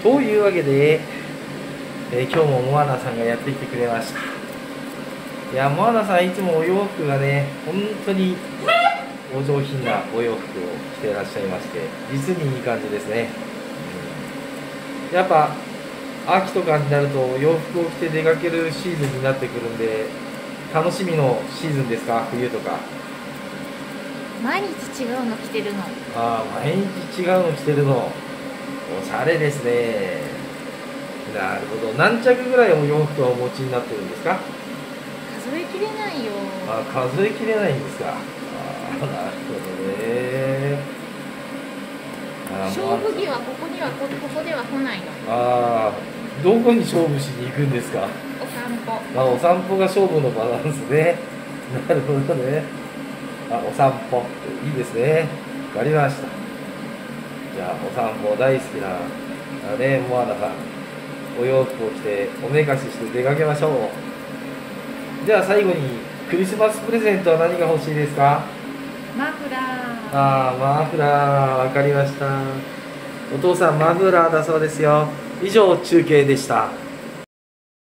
というわけで、今日もモアナさんがやってきてくれました。いや、モアナさんいつもお洋服がね、本当にお上品なお洋服を着ていらっしゃいまして、実にいい感じですね。やっぱ秋とかになると洋服を着て出かけるシーズンになってくるんで、楽しみのシーズンですか、冬とか。 毎日違うの着てるの。 ああ、毎日違うの着てるの。おしゃれですね。なるほど。何着ぐらいお洋服はお持ちになってるんですか？ 数えきれないよ。 あ、数えきれないんですか。ああ、なるほどね。 勝負着はここでは来ないの。 ああ、どこに勝負しに行くんですか？ お散歩。 あ、お散歩が勝負のバランスね。なるほどね。あ、お散歩。いいですね。わかりました。じゃあ、お散歩大好きな、モアナさん。お洋服を着て、おめかしして出かけましょう。では最後に、クリスマスプレゼントは何が欲しいですか？ マフラー。 ああ、マフラー。わかりました。お父さん、マフラーだそうですよ。以上、中継でした。